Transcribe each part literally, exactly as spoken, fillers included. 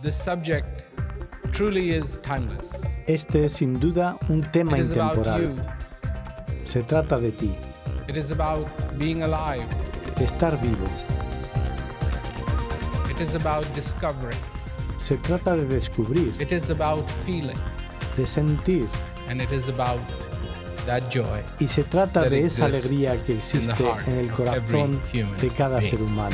This subject truly is timeless. Este es sin duda un tema It is about intemporal. you. Se trata de ti, It is about being alive. de estar vivo. It is about discovering. Se trata de descubrir, It is about feeling. de sentir. And it is about that joy Y se trata that de esa exists alegría que in the existe heart en el of corazón every human de cada being. ser humano.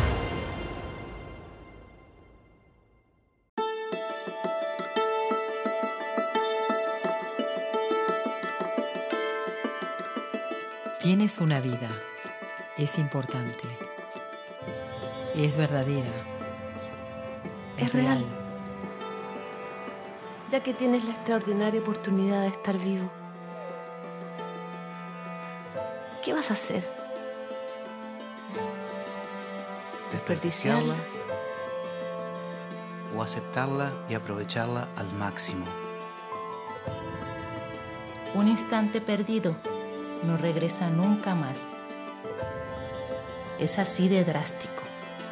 Tienes una vida. Es importante. Es verdadera. Es, Es real. Ya que tienes la extraordinaria oportunidad de estar vivo. ¿Qué vas a hacer? Desperdiciarla o aceptarla y aprovecharla al máximo. Un instante perdido no regresa nunca más. Es así de drástico.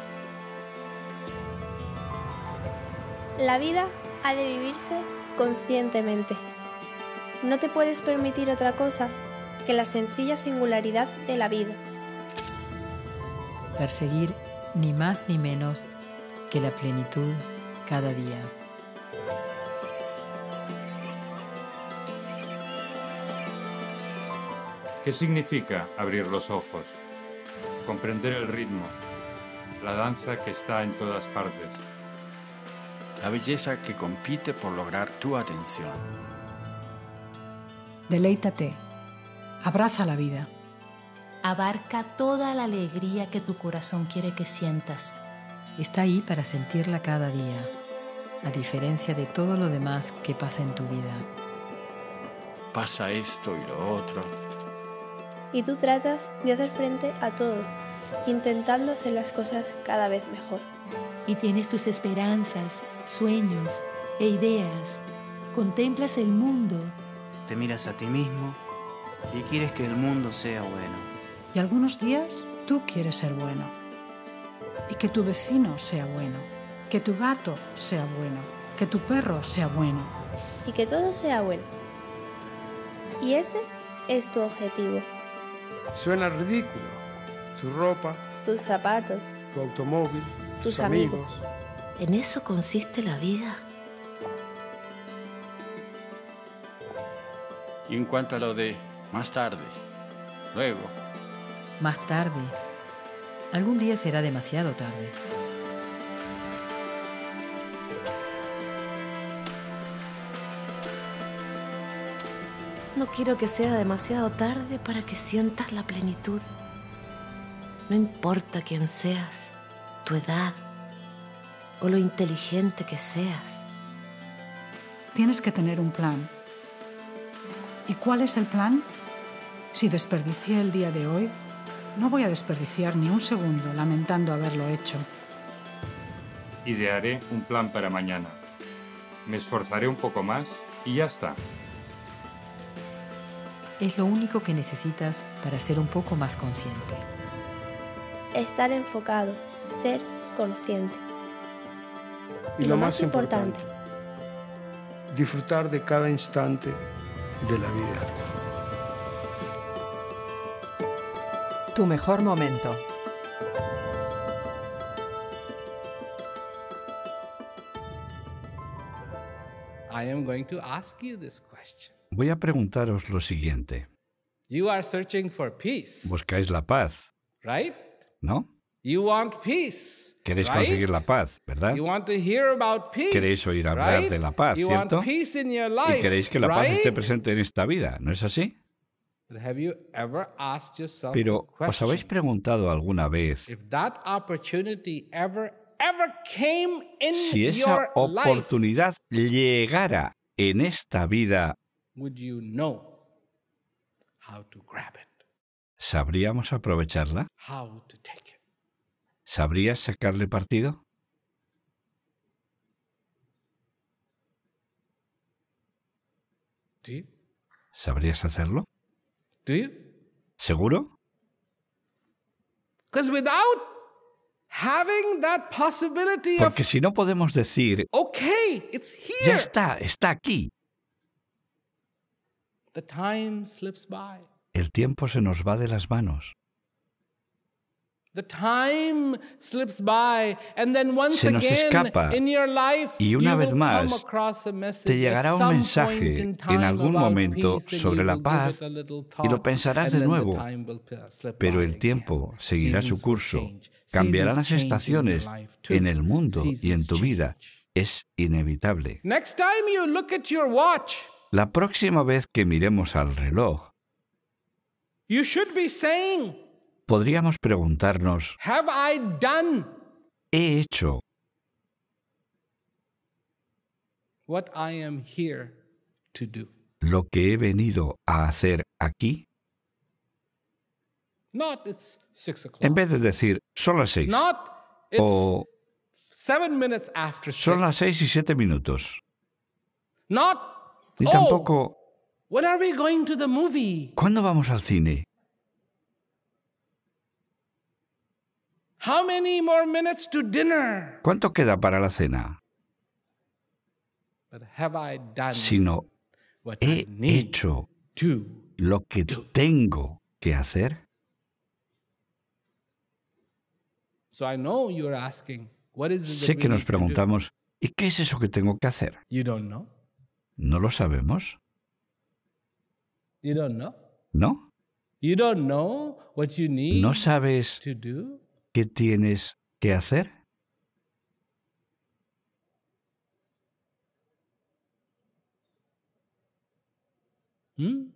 La vida ha de vivirse conscientemente. No te puedes permitir otra cosa que la sencilla singularidad de la vida. Perseguir ni más ni menos que la plenitud cada día. ¿Qué significa abrir los ojos? Comprender el ritmo, la danza que está en todas partes. La belleza que compite por lograr tu atención. Deleítate. Abraza la vida. Abarca toda la alegría que tu corazón quiere que sientas. Está ahí para sentirla cada día, a diferencia de todo lo demás que pasa en tu vida. Pasa esto y lo otro. Y tú tratas de hacer frente a todo, intentando hacer las cosas cada vez mejor. Y tienes tus esperanzas, sueños e ideas. Contemplas el mundo. Te miras a ti mismo y quieres que el mundo sea bueno. Y algunos días tú quieres ser bueno. Y que tu vecino sea bueno. Que tu gato sea bueno. Que tu perro sea bueno. Y que todo sea bueno. Y ese es tu objetivo. Suena ridículo. Tu ropa, tus zapatos, tu automóvil, tus, tus amigos. amigos. ¿En eso consiste la vida? Y en cuanto a lo de más tarde, luego. Más tarde. Algún día será demasiado tarde. No quiero que sea demasiado tarde para que sientas la plenitud. No importa quién seas, tu edad o lo inteligente que seas. Tienes que tener un plan. ¿Y cuál es el plan? Si desperdicié el día de hoy, no voy a desperdiciar ni un segundo lamentando haberlo hecho. Idearé un plan para mañana. Me esforzaré un poco más y ya está. Es lo único que necesitas para ser un poco más consciente. Estar enfocado, ser consciente. Y, y lo, lo más importante, importante, disfrutar de cada instante de la vida. Tu mejor momento. I am going to ask you this question. Voy a preguntaros lo siguiente. You are searching for peace. Buscáis la paz, right? ¿no? You want peace. Queréis right? conseguir la paz, ¿verdad? You want to hear about peace. Queréis oír hablar right? de la paz, you ¿cierto? Want peace in your life, y queréis que la right? paz esté presente en esta vida, ¿no es así? Have you ever asked yourself Pero, the question, ¿os habéis preguntado alguna vez if that opportunity ever, ever came in si esa your oportunidad life, llegara en esta vida, would you know how to grab it? ¿sabríamos aprovecharla? How to take it? ¿Sabrías sacarle partido? Do you? ¿Sabrías hacerlo? Do you? ¿Seguro? Because without having that possibility of, Porque si no podemos decir, okay, it's ya here. está, está aquí, The time slips by. el tiempo se nos va de las manos. The time slips by, and then once Se nos again escapa. in your life Y una you vez will más, come across a message te llegará at un some mensaje point in time en algún about momento peace, and sobre you la will paz give it a little y lo thought, pensarás and de then the nuevo, time will slip pero by el again. tiempo seguirá su Seasons will curso. change. Cambiarán las Seasons change in your estaciones life too. en el mundo y en tu Seasons vida. Es inevitable. Next time you look at your watch, La próxima vez que miremos al reloj, you should be saying, podríamos preguntarnos, have I done ¿he hecho what I am here to do? lo que he venido a hacer aquí? Not it's six o'clock. En vez de decir, son las seis, Not it's o seven minutes after son six. las seis y siete minutos. Not, Ni oh, tampoco, when are we going to the movie? ¿cuándo vamos al cine? How many more minutes to dinner? ¿Cuánto queda para la cena? But have I done Sino, what ¿he I need hecho to? lo que tengo que hacer? So I know you're asking, what is it Sé that we que nos need to do? preguntamos, ¿y qué es eso que tengo que hacer? You don't know? ¿No lo sabemos? You don't know? ¿No? You don't know what you need ¿No sabes to do? qué tienes que hacer? Hmm?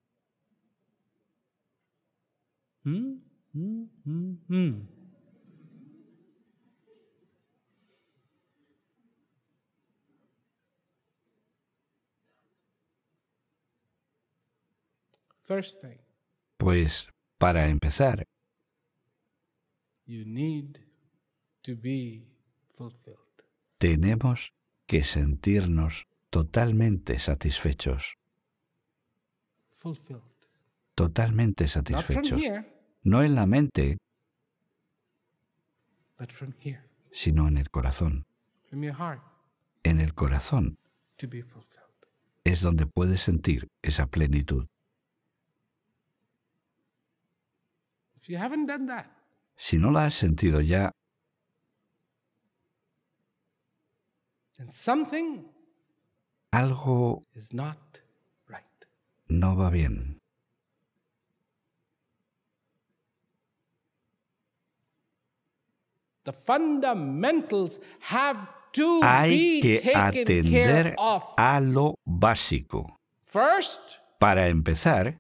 Hmm? Hmm? Hmm? Hmm? First thing, Pues, para empezar, you need to be fulfilled. tenemos que sentirnos totalmente satisfechos. Fulfilled. Totalmente Not from satisfechos. here, No en la mente, but from here, sino en el corazón. from your heart, En el corazón to be fulfilled. es donde puedes sentir esa plenitud. If you haven't done that, Si no la has sentido ya, then something algo is not right. no va bien. The fundamentals have to Hay be que taken care atender of. a lo básico. First, Para empezar,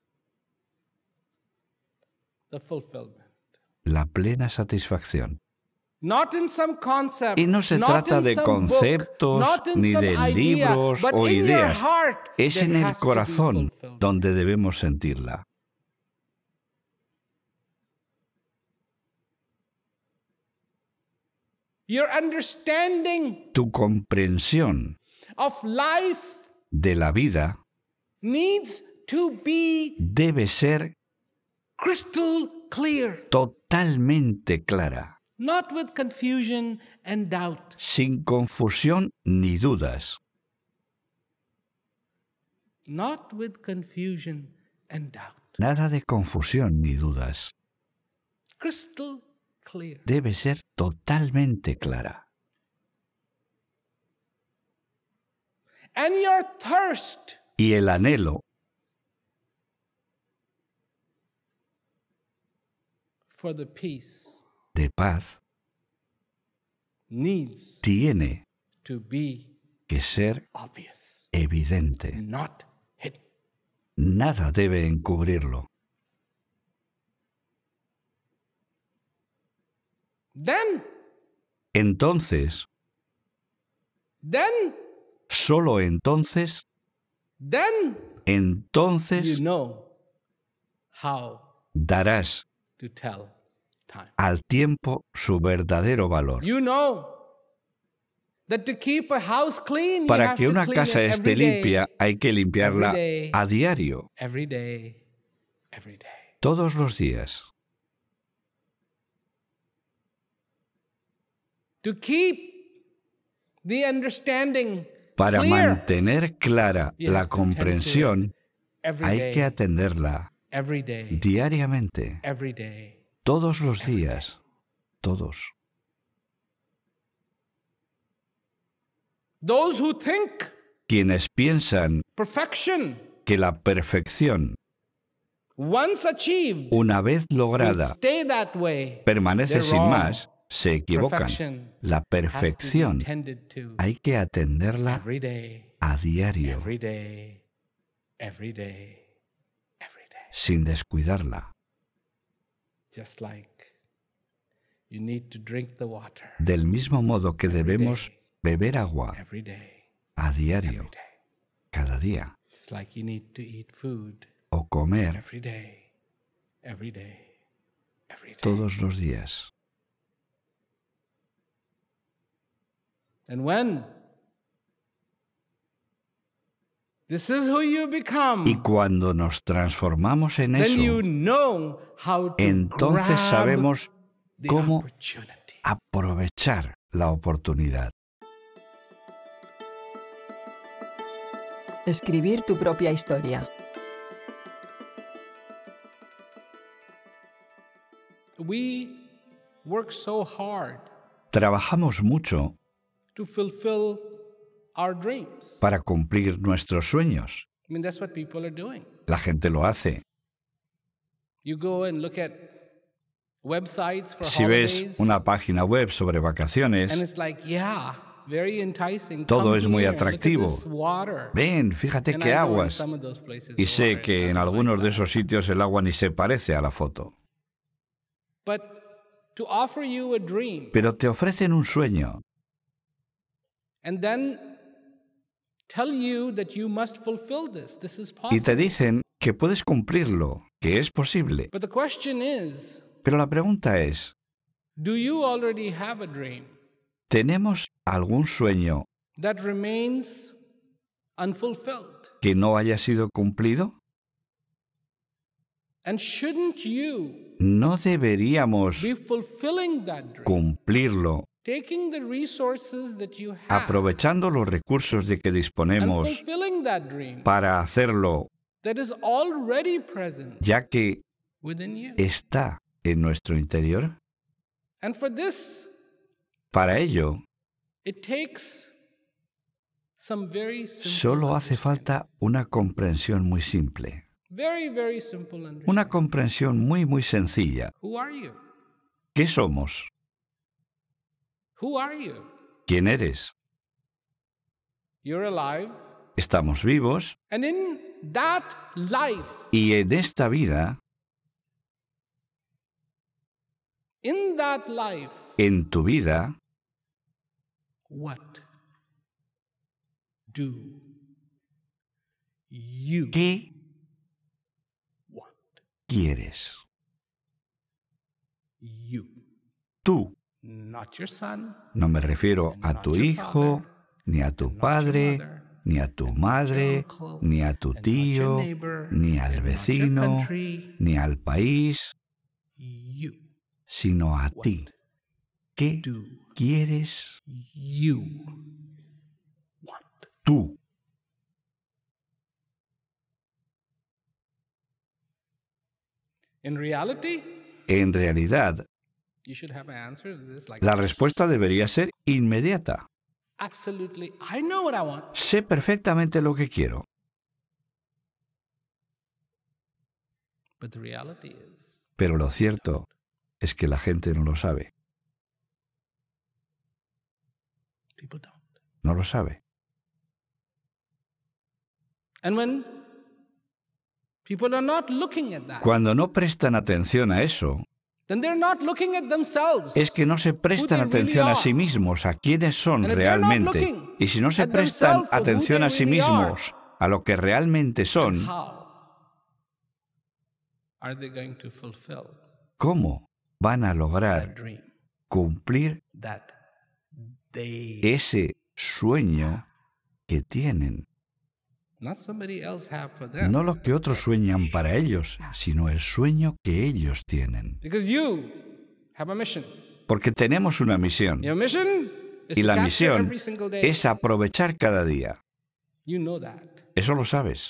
the fulfillment. la plena satisfacción. Not in some concept, Y no se not trata in de some conceptos, book, not in ni some de idea, libros but o in your ideas. heart, Es there en el has to be corazón fulfillment. donde debemos sentirla. Your understanding Tu comprensión of life de la vida needs to be debe ser crystal clear, totalmente clara, not with confusion and doubt. sin confusión ni dudas. Not with confusion and doubt. Nada de confusión ni dudas. Crystal clear. Debe ser totalmente clara. And your thirst Y el anhelo for the peace de paz needs tiene to be que ser obvious, evidente. not hidden. Nada debe encubrirlo. Then, Entonces, then, solo entonces, then entonces you know how darás to tell time. al tiempo su verdadero valor. You know that to keep a house clean, you Para have que to una clean casa it esté every day, limpia hay que limpiarla every day, a diario, every day, every day. todos los días. To keep the understanding Para clear, mantener clara you la have to tend to comprensión, it every hay day, que atenderla every day, diariamente, every day. todos los días, todos. Those who think Quienes piensan perfection, que la perfección, once achieved, una vez will lograda, stay that way, permanece they're sin wrong. más, se equivocan. Perfection La has to be perfección tended to hay que atenderla every day, a diario, every day, every day, every day. sin descuidarla. Just like you need to drink the water Del mismo modo que every debemos day, beber agua every day, a diario, every day. cada día, Just like you need to eat food o comer every day, every day, every day. todos los días. And when this is who you become, Y cuando nos transformamos en then eso, you know how to entonces grab sabemos the cómo opportunity. aprovechar la oportunidad. Escribir tu propia historia. We work so hard Trabajamos mucho to fulfill our dreams. para cumplir nuestros sueños. I mean, that's what people are doing. La gente lo hace. You go and look at websites for Si holidays, ves una página web sobre and vacaciones, it's like, yeah, very enticing. todo Come es muy here, look at atractivo. this water. Ven, fíjate And qué I go in aguas. some of those places, Y the sé water que is en nothing algunos like de that. esos sitios el agua ni se parece a la foto. But to offer you a dream Pero te ofrecen un sueño and then tell you that you must fulfill this. This is y te possible. dicen que puedes cumplirlo, que es posible. But the question is, Pero la pregunta es, do you already have a dream ¿tenemos algún sueño that remains unfulfilled? que no haya sido cumplido? And shouldn't you ¿No deberíamos be fulfilling that dream? cumplirlo Taking the resources that you have aprovechando los recursos de que and disponemos fulfilling that dream para hacerlo, that is already present ya que within you? está en nuestro interior? And for this, Para ello, it takes some very simple, solo hace falta una comprensión muy simple, very, very simple understanding. una comprensión muy, muy sencilla. Who are you? ¿Qué somos? Who are you? ¿Quién eres? You're alive. Estamos vivos And in that life, y en esta vida, in that life, en tu vida, what do you ¿qué want? quieres? You. Tú. Not your son, No me refiero a not tu your hijo, father, ni a tu and not your padre, mother, ni a tu and not your madre, uncle, ni a tu and not your tío, neighbor, ni al and not your vecino, country. ni al país, You. sino a What ti. ¿Qué do quieres you want? tú? In reality, En realidad, you should have an answer to this like la this. respuesta debería ser inmediata. Absolutely. I know what I want. Sé perfectamente lo que quiero, But the reality is, pero lo cierto es que la gente no lo sabe. people don't. No lo sabe. And when people are not looking at that, Cuando no prestan atención a eso, then they're not looking at themselves. es que no se prestan who they atención really a sí are. mismo, a quiénes son And if they're not realmente. looking Y si no se at prestan themselves or who atención they a sí really are, mismos, a lo que realmente son, how are they going to fulfill ¿cómo van a that lograr dream cumplir that they, ese sueño que tienen? not somebody else, have for them? No lo que otros sueñan para ellos, sino el sueño que ellos tienen. Because you have a mission. Porque tenemos una misión. Your mission is Y to la capture misión every single day. es aprovechar cada día. You know that. Eso lo sabes.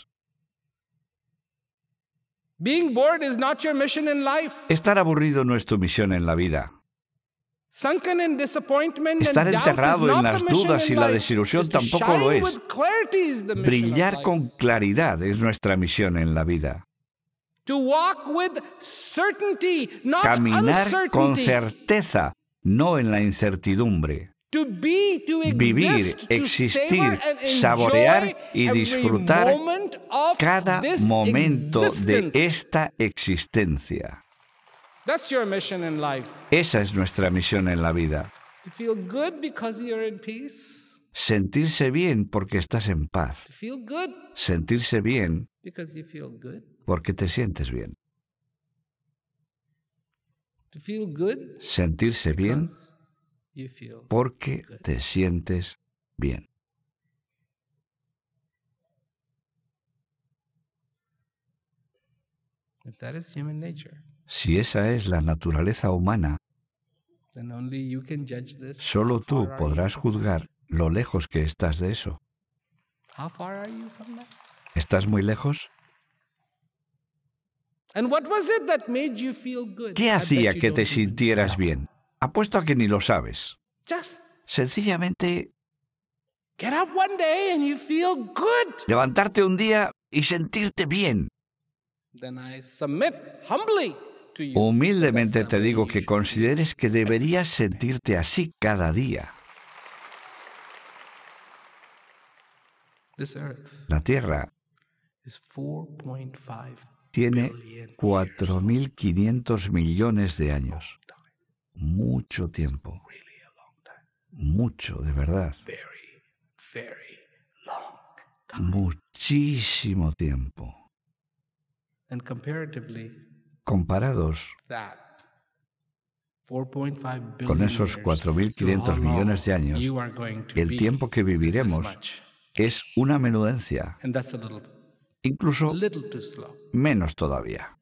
Being bored is not your mission in life. Estar aburrido no es tu misión en la vida. Sunken in disappointment Estar and doubt is enterrado en not las the mission dudas y in la life. desilusión It's to tampoco shine lo es. with clarity is the mission of Brillar life. con claridad es nuestra misión en la vida. To walk with certainty, not Caminar con uncertainty. certeza, no en la incertidumbre. To be, to Vivir, exist, to existir, savor and enjoy saborear y every disfrutar moment of cada this momento de existence. esta existencia. That's your mission in life. Esa es nuestra misión en la vida. To feel good because you're in peace. Sentirse bien porque estás en paz. To feel good Sentirse bien because you feel good. porque te sientes bien. To feel good Sentirse bien because you feel porque te sientes bien. If that is human nature, Si esa es la naturaleza humana, then only you can judge this. solo How tú far are podrás you? juzgar lo lejos que estás de eso. How far are you from that? ¿Estás muy lejos? And what was it that made you feel good? ¿Qué I bet hacía you que don't te even sintieras know. bien? Apuesto a que ni lo sabes. Just Sencillamente get up one day and you feel good. levantarte un día y sentirte bien. Then I submit humbly to you. Humildemente te digo que consideres que deberías sentirte así cada día. This earth La Tierra is four point five tiene billion cuatro mil quinientos millones de años. Mucho tiempo. Mucho, de verdad. very, very long. Muchísimo tiempo. And comparatively, Comparados that four point five billion con esos years cuatro mil quinientos to how long millones de años, you are going to el be tiempo que is this viviremos much. es una menudencia, And that's a little, incluso little too slow. menos todavía.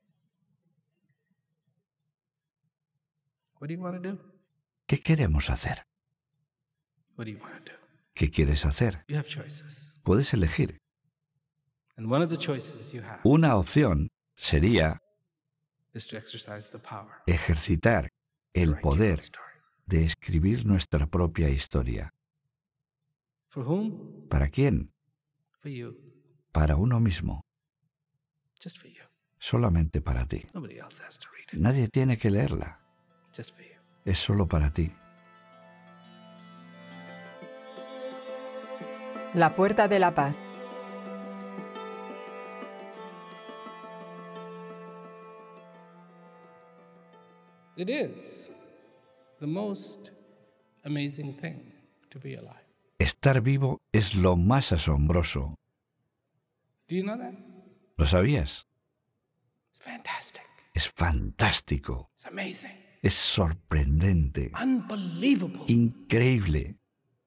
What do you want to do? ¿Qué queremos hacer? What do you want to do? ¿Qué quieres hacer? You have choices. Puedes elegir. And one of the choices you have Una opción sería is to exercise the power. ejercitar el poder de escribir nuestra propia historia. For whom? ¿Para quién? For you. Para uno mismo. Just for you. Solamente para ti. Nobody else has to read it. Nadie tiene que leerla. Just for you. Es solo para ti. La puerta de la paz. It is the most amazing thing to be alive. Estar vivo es lo más asombroso. Do you know that? ¿Lo sabías? It's fantastic. Es fantástico. It's amazing. Es sorprendente. Unbelievable. Increíble.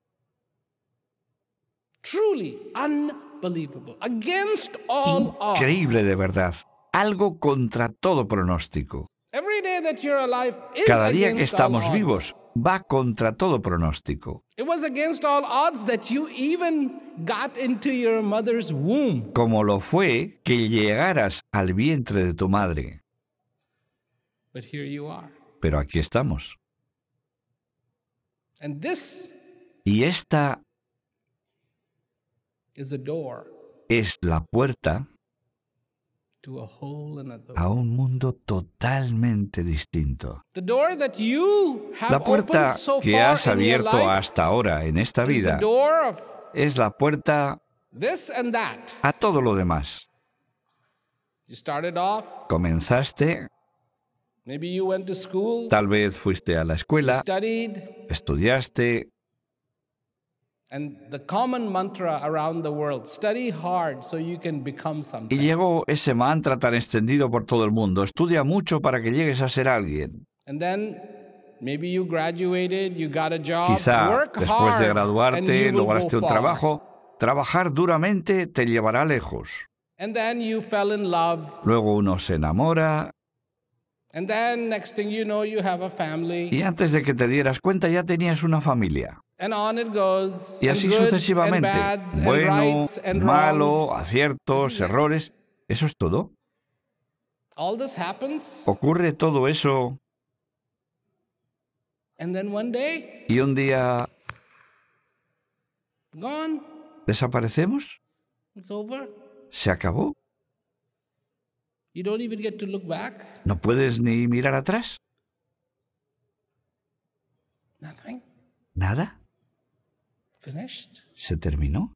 Truly unbelievable. Against all odds. Increíble de verdad. Algo contra todo pronóstico. Every day that you're alive is Cada día que against estamos all odds. vivos va contra todo pronóstico. It was against all odds that you even got into your mother's womb. Como lo fue que llegaras al vientre de tu madre. But here you are. Pero aquí estamos. And this Y esta is a door es la puerta to a whole another a world. un mundo totalmente distinto. The door that you have La puerta opened so que far has in your abierto life hasta ahora en esta is the vida door of es la puerta this and that. a todo lo demás. You started off, Comenzaste, maybe you went to school, tal vez fuiste a la you escuela, studied, estudiaste, and the common mantra around the world, study hard so you can become y something. llegó ese mantra tan extendido por todo el mundo. Estudia mucho para que llegues a ser alguien. And then maybe you graduated, you got a job, Quizá work después de hard, and graduarte you will lograste go un far. trabajo. Trabajar duramente te llevará lejos. And then you fell in love, Luego uno se enamora, And then next thing you know, you have a family. Y antes de que te dieras cuenta ya tenías una familia. And on it goes. Y así and goods sucesivamente. And bads, and Bueno, rights and malo, wrongs. aciertos, errores. ¿Eso es todo? All this happens. Ocurre todo eso. And then one day. Y un día. Gone. ¿Desaparecemos? It's over. ¿Se acabó? You don't even get to look back. ¿No puedes ni mirar atrás? Nothing. ¿Nada? Finished. ¿Se terminó?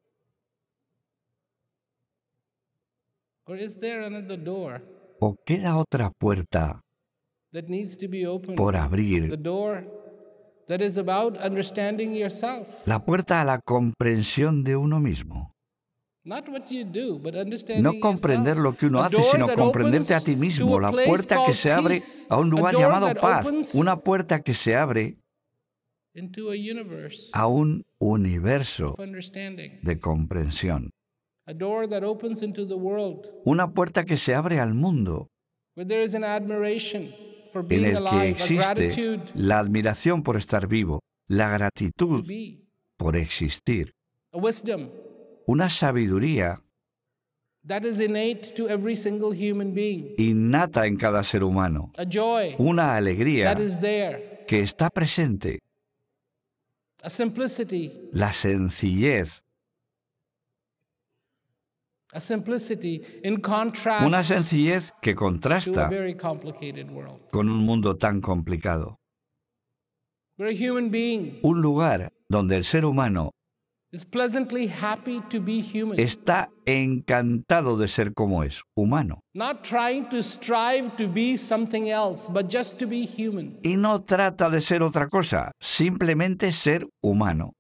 Or is there another door ¿O queda otra puerta that needs to be opened? por abrir? The door that is about understanding yourself. La puerta a la comprensión de uno mismo. Not what you do, but understanding No comprender lo que uno yourself. A hace, door sino that comprenderte a opens ti to mismo. a La place puerta que called se abre peace. a un A lugar door llamado that paz. opens Una puerta que se abre into a universe a un universo of understanding. de comprensión. A door that opens into the world Una puerta que se abre al mundo where there is an admiration for en being el que alive, a existe gratitude la admiración por estar vivo, la to gratitud be, por existir, a wisdom una sabiduría that is innate to every single human being, innata en cada ser humano, a joy una alegría that is there, que está presente, a simplicity, la sencillez, a simplicity in contrast una sencillez que to a contrasta very complicated world. con un mundo tan complicado. Where a human being Un lugar donde el ser humano is pleasantly happy to be human, está encantado de ser como es, humano. not trying to strive to be something else, but just to be human. Y no trata de ser otra cosa, simplemente ser humano.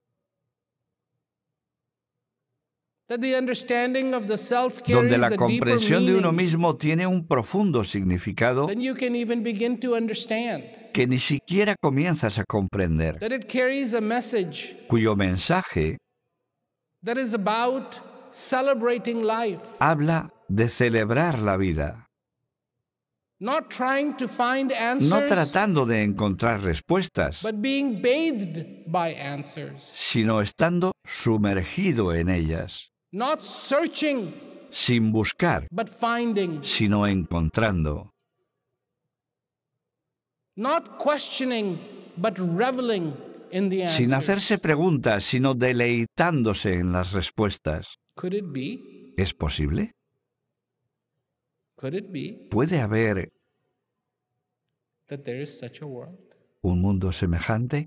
That the understanding of the self Donde carries la a deeper comprensión de uno meaning mismo tiene un profundo significado than you can even begin to understand. que ni siquiera comienzas a comprender, That it carries a message cuyo mensaje that is about celebrating life, habla de celebrar la vida, not trying to find no answers, tratando de encontrar respuestas, but being bathed by answers, sino estando sumergido en ellas, not searching, sin buscar, but finding, sino encontrando, not questioning, but reveling in the answers. sin hacerse preguntas, sino deleitándose en las respuestas. Could it be? ¿Es posible? Could it be ¿Puede haber that there is such a world? un mundo semejante?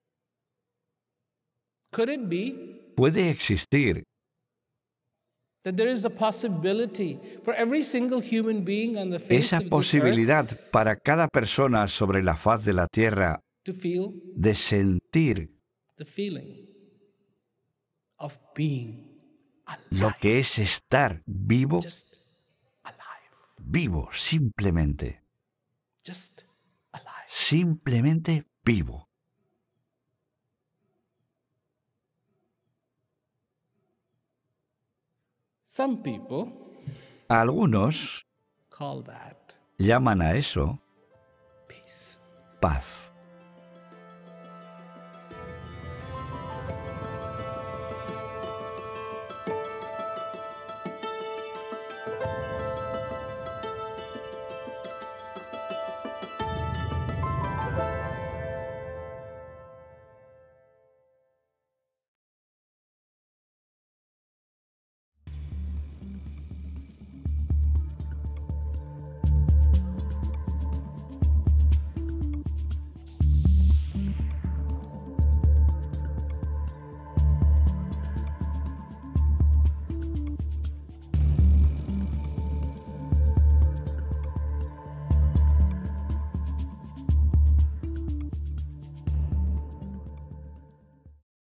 Could it be ¿Puede existir that there is a possibility for every single human being on the face esa of this earth posibilidad para cada persona sobre la faz de la tierra to feel de sentir the feeling of being lo que es estar vivo, just alive, vivo, simplemente, just alive? simplemente vivo? Some people Algunos call that llaman a eso peace. paz.